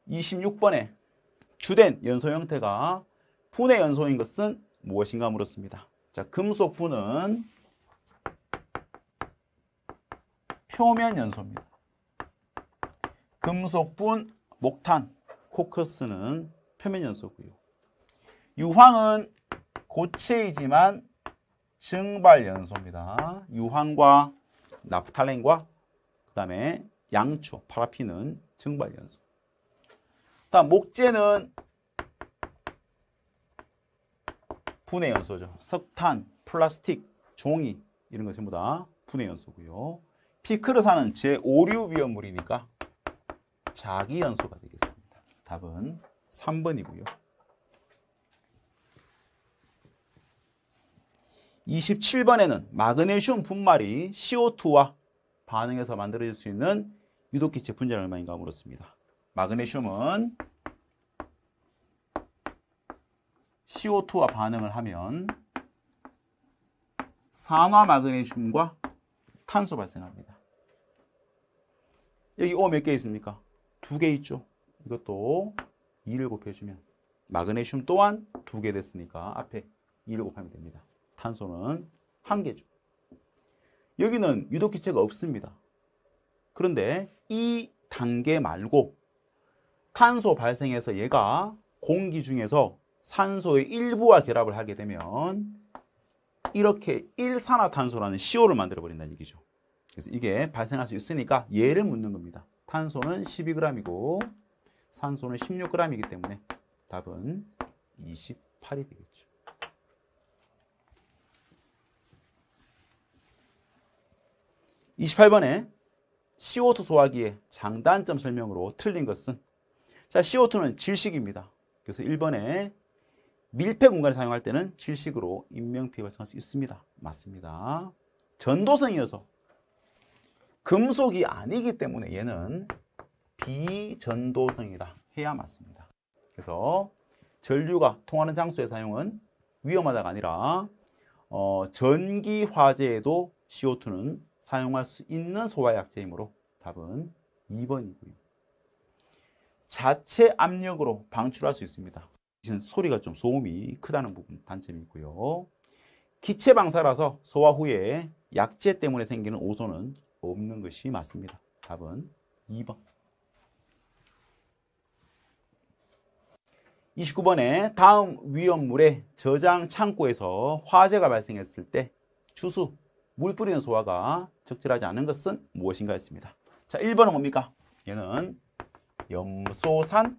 26번에 주된 연소 형태가 분해 연소인 것은 무엇인가 물었습니다. 자, 금속분은 표면 연소입니다. 금속분, 목탄, 코크스는 표면 연소고요. 유황은 고체이지만 증발 연소입니다. 유황과 나프탈렌과 그 다음에 양초, 파라핀은 증발 연소. 다음 목재는 분해 연소죠. 석탄, 플라스틱, 종이 이런 거 전부 다 분해 연소고요. 피크르산은 제5류 위험물이니까 자기 연소가 되겠습니다. 답은 3번이고요. 27번에는 마그네슘 분말이 CO2와 반응해서 만들어질 수 있는 유독기체 분자는 얼마인가 물었습니다. 마그네슘은 CO2와 반응을 하면 산화 마그네슘과 탄소 발생합니다. 여기 O 몇 개 있습니까? 2개 있죠. 이것도 2를 곱해주면 마그네슘 또한 2개 됐으니까 앞에 2를 곱하면 됩니다. 탄소는 1개죠. 여기는 유독기체가 없습니다. 그런데 이 단계 말고 탄소 발생해서 얘가 공기 중에서 산소의 일부와 결합을 하게 되면 이렇게 일산화탄소라는 CO를 만들어 버린다는 얘기죠. 그래서 이게 발생할 수 있으니까 얘를 묻는 겁니다. 탄소는 12g이고 산소는 16g이기 때문에 답은 28이 되겠죠. 28번에 CO2 소화기의 장단점 설명으로 틀린 것은, 자, CO2는 질식입니다. 그래서 1번에 밀폐 공간을 사용할 때는 질식으로 인명피해 발생할 수 있습니다. 맞습니다. 전도성이어서 금속이 아니기 때문에 얘는 비전도성이다 해야 맞습니다. 그래서 전류가 통하는 장소의 사용은 위험하다가 아니라 전기 화재에도 CO2는 사용할 수 있는 소화약제이므로 답은 2번이고요. 자체 압력으로 방출할 수 있습니다. 소리가 좀 소음이 크다는 부분 단점이 있고요. 기체 방사라서 소화 후에 약제 때문에 생기는 오손은 없는 것이 맞습니다. 답은 2번. 29번에 다음 위험물의 저장 창고에서 화재가 발생했을 때 주수, 물 뿌리는 소화가 적절하지 않은 것은 무엇인가 했습니다. 자, 1번은 뭡니까? 얘는 염소산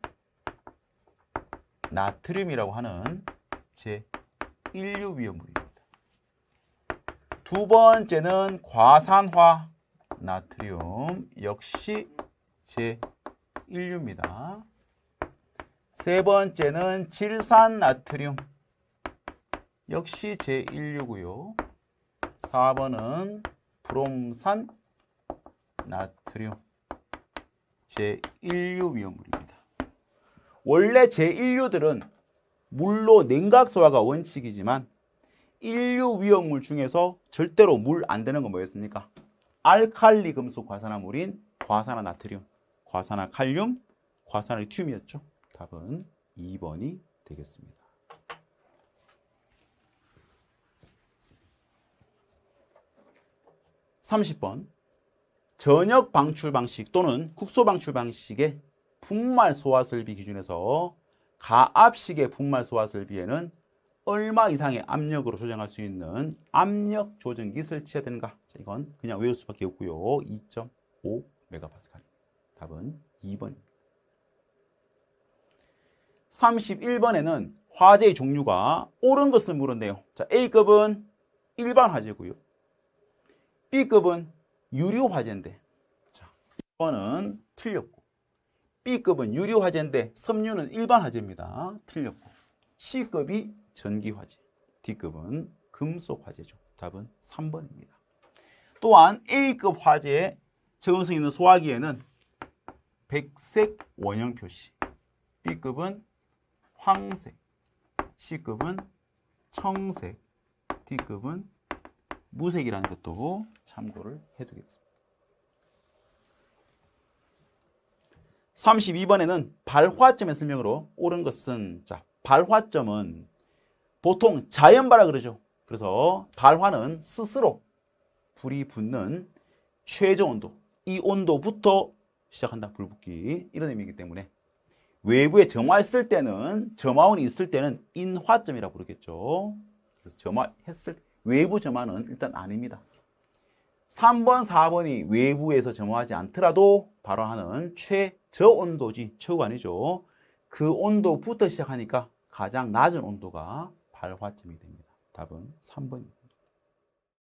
나트륨이라고 하는 제1류 위험물입니다. 두 번째는 과산화 나트륨 역시 제1류입니다. 세 번째는 질산 나트륨 역시 제1류고요. 4번은 브롬산 나트륨 제1류 위험물입니다. 원래 제1류들은 물로 냉각 소화가 원칙이지만 1류 위험물 중에서 절대로 물 안 되는 건 뭐였습니까? 알칼리 금속 과산화물인 과산화 나트륨, 과산화 칼륨, 과산화 리튬이었죠. 답은 2번이 되겠습니다. 30번. 전역 방출 방식 또는 국소 방출 방식의 분말 소화 설비 기준에서 가압식의 분말 소화 설비에는 얼마 이상의 압력으로 조정할 수 있는 압력 조정기 설치해야 되는가? 자, 이건 그냥 외울 수밖에 없고요. 2.5 메가파스칼. 답은 2번입니다. 31번에는 화재의 종류가 옳은 것을 물었네요. 자, A급은 일반 화재고요. B급은 유류 화재인데, 자, 1번은 틀렸고, B급은 유류 화재인데 섬유는 일반 화재입니다. 틀렸고, C급이 전기 화재, D급은 금속 화재죠. 답은 3번입니다. 또한 A급 화재의 적응성 있는 소화기에는 백색 원형 표시, B급은 황색, C급은 청색, D급은 무색이라는 것도 참고를 해두겠습니다. 32번에는 발화점의 설명으로 옳은 것은, 자, 발화점은 보통 자연발화 그러죠. 그래서 발화는 스스로 불이 붙는 최저 온도, 이 온도부터 시작한다. 불붙기. 이런 의미이기 때문에 외부에 점화했을 때는, 점화원이 있을 때는 인화점이라고 부르겠죠. 그래서 점화했을 때, 외부 점화는 일단 아닙니다. 3번, 4번이 외부에서 점화하지 않더라도 발화하는 최저 온도지, 최고가 아니죠. 그 온도부터 시작하니까 가장 낮은 온도가 발화점이 됩니다. 답은 3번입니다.